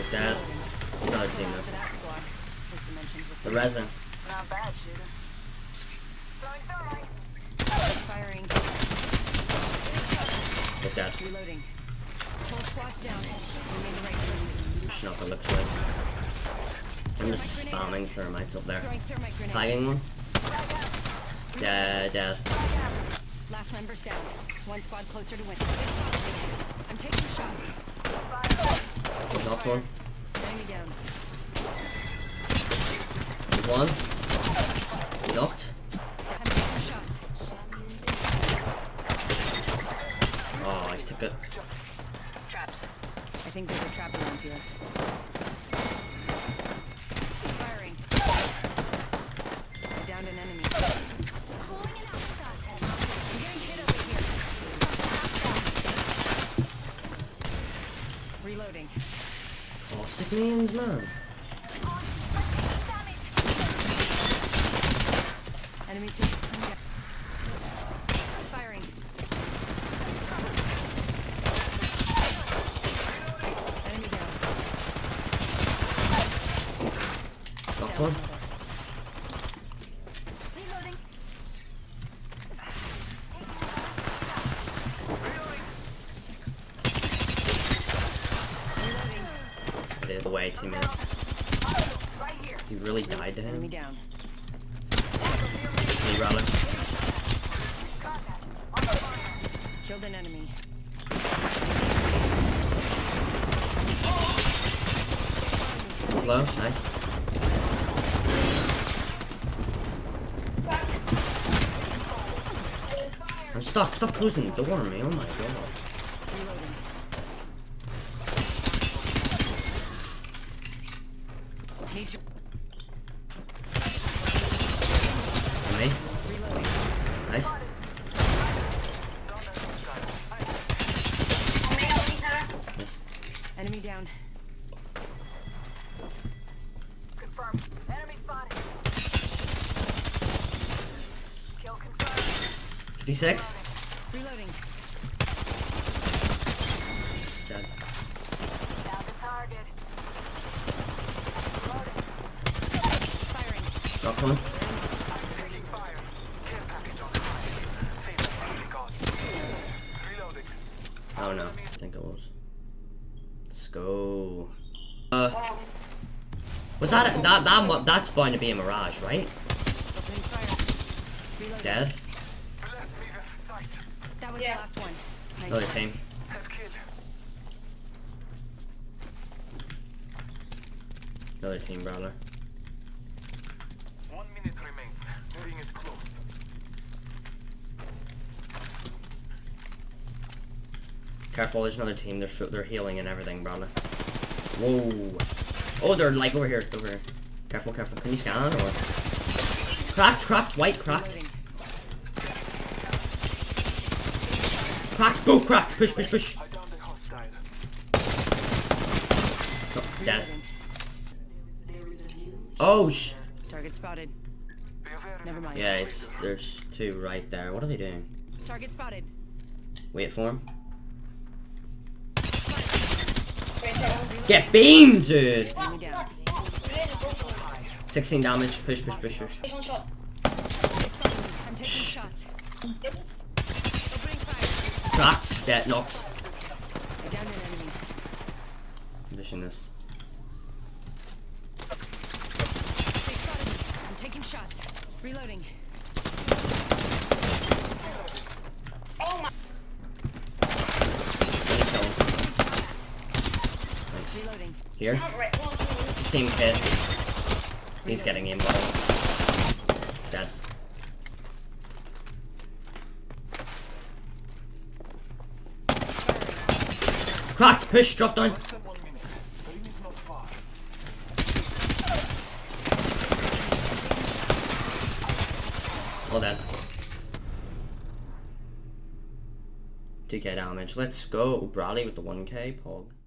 Both dead. Another team though. The resin. Not bad, shooter. Throwing thermite. Firing. Both dead. Reloading. Whole squad's down. We made the right choices. Not the looks good. I'm just spamming thermites up there. Throwing thermite grenade. Tagging one. Dead. Last member's down. One squad closer to win. I'm taking shots. Knocked one. Enemy down. One. Knocked. I'm taking shots. Oh, I took it. Traps. I think there's a trap around here. Firing. I downed an enemy. I'm getting hit over here. Reloading. Oh, stick means, man. Enemy two. Firing. Enemy down. Knocked one. Reloading. The way, teammate. He really died to Enemy him. down. He rallied. Killed an enemy. Slow, nice. I'm stuck. Stop closing the door on me. Oh my god. Reloading. Need you. On me. Reloading. Nice. Yes. Enemy down. Confirmed. Enemy spotted. Kill confirmed. 56. Reloading. Dead. Down the target. Firing. Knocked one. Taking fire. Care package on high. Favorite God. Reloading. Oh no, I think it was. Let's go. Was that's bound to be a mirage, right? Opening fire. Reloading. Dead. Bless me with sight. That was the last one. Nice Another job. team. Head kill. Another team, brother. 1 minute remains. The ring is close. Careful, there's another team. They're healing and everything, brother. Whoa. Oh, they're like over here. Over here. Careful. Can you scan or? Cracked. White cracked. Reloading. Cracked. Both cracked. Push. I downed a hostile. Oh, dead. Reloading. Oh Target spotted. Be aware of Never mind. yeah, there's two right there. What are they doing? Target spotted. Wait for him. Get beamed, dude. Enemy down. 16 damage. Push. They spotted me. I'm taking shots. Opening fire. Cracked. Dead. Knocked. I downed an enemy. Pushing this. They spotted me. I'm taking shots. Reloading. Let me kill him. Thanks. Reloading. Here. Same kid. He's getting involved. Dead. Cracked. Push. Drop down. Less than 1 minute. The ring is not far. All dead. 2k damage. Let's go. Bradley with the 1k. Pog.